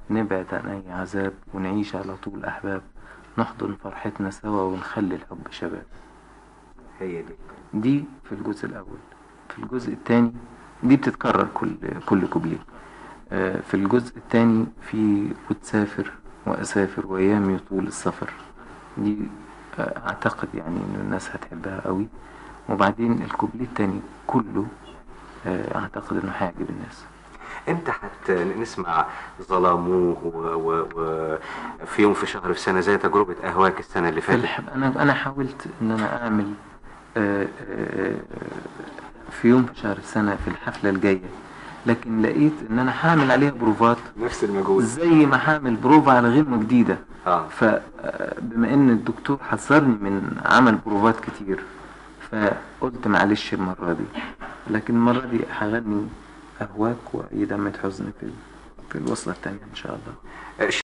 نبعد عن أي عذاب ونعيش على طول أحباب، نحضن فرحتنا سوا ونخلي الحب شباب. هي دي. دي في الجزء الأول. في الجزء الثاني دي بتتكرر كل كوبليه. في الجزء الثاني في وتسافر وأسافر وأيامي يطول السفر. دي أعتقد يعني إن الناس هتحبها قوي. وبعدين الكوبليه الثاني كله أعتقد إنه هيعجب الناس. امتى نسمع ظلموه وفي يوم في شهر في سنة زي تجربة أهواك السنة اللي فاتت؟ أنا حاولت إن أنا أعمل في يوم في شهر السنة في الحفلة الجاية، لكن لقيت إن أنا هعمل عليها بروفات نفس المجهود زي ما هعمل بروفا على غنوة جديدة. آه. فبما إن الدكتور حذرني من عمل بروفات كتير، فقلت معلش المرة دي، لكن المرة دي هغني أهواك وأي دمعة حزن في الوصلة التانية إن شاء الله.